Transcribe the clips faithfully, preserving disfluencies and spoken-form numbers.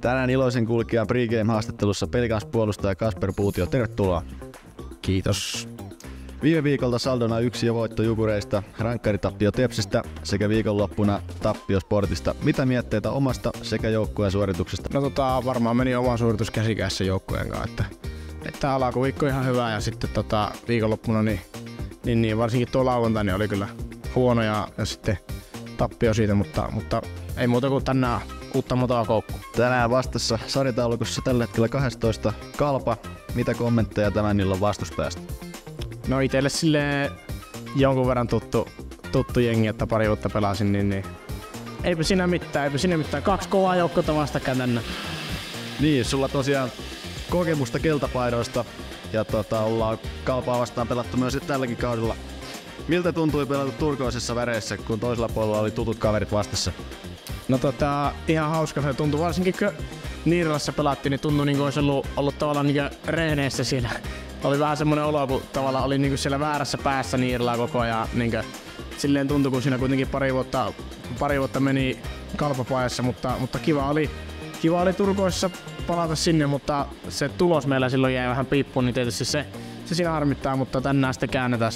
Tänään iloisen kulkijan pregame-haastattelussa Pelikans-puolustaja Kasper Puutio. Tervetuloa. Kiitos. Viime viikolta saldona yksi jo voitto Jukureista, rankkaritappio Tepsistä sekä viikonloppuna tappio Sportista. Mitä mietteitä omasta sekä joukkueen suorituksesta? No tota, varmaan meni oma suoritus käsikädessä joukkueen kanssa. Että, että alkuviikko ihan hyvä ja sitten tota, viikonloppuna niin, niin, niin varsinkin tuo lauantai niin oli kyllä huono ja, ja sitten tappio siitä, mutta, mutta ei muuta kuin tänään uutta motoa koukkuun. Tänään vastassa sarjataulukossa tällä hetkellä kaksitoista Kalpa. Mitä kommentteja tämän illan vastustajasta? No itelle silleen jonkun verran tuttu, tuttu jengi, että pari vuotta pelasin, niin, niin eipä siinä mitään, eipä siinä mitään. Kaksi kovaa joukkoa vastakkain tänne. Niin, sulla tosiaan kokemusta keltapaidoista ja tota, ollaan Kalpaa vastaan pelattu myös tälläkin kaudella. Miltä tuntui pelata turkoisessa väreissä, kun toisella puolella oli tutut kaverit vastassa? No tota, ihan hauska se tuntui, varsinkin kun Niirilassa pelattiin, niin tuntui niin kuin olisi ollut, ollut tavallaan niin reeneissä siinä. Oli vähän semmoinen olo, kun tavallaan oli niin siellä väärässä päässä Niirilaa koko ajan. Niin silleen tuntui, kun siinä kuitenkin pari vuotta, pari vuotta meni Kalpapajassa, mutta, mutta kiva oli, kiva oli Turkoissa palata sinne, mutta se tulos meillä silloin jäi vähän piippuun, niin tietysti se, se siinä harmittaa, mutta tänään sitten käännetään.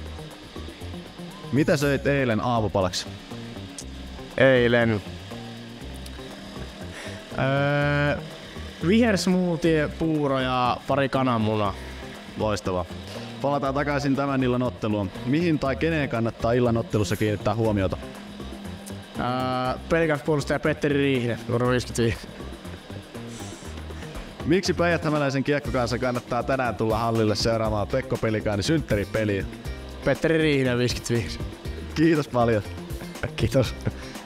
Mitä söit eilen aamupalaksi? Eilen. Öö, vihersmoothie, puuro ja pari kananmunaa. Loistavaa. Palataan takaisin tämän illan otteluun. Mihin tai keneen kannattaa illan ottelussa kiinnittää huomiota? Öö, Pelikans-puolustaja Petteri Riihinen, numero viisikymmentäviisi. Miksi päijät-hämäläisen kiekkokansa kannattaa tänään tulla hallille seuraamaan Pekko Pelikaanin synttäripeliä? Petteri Riihinen, viisikymmentäviisi. Kiitos paljon. Kiitos.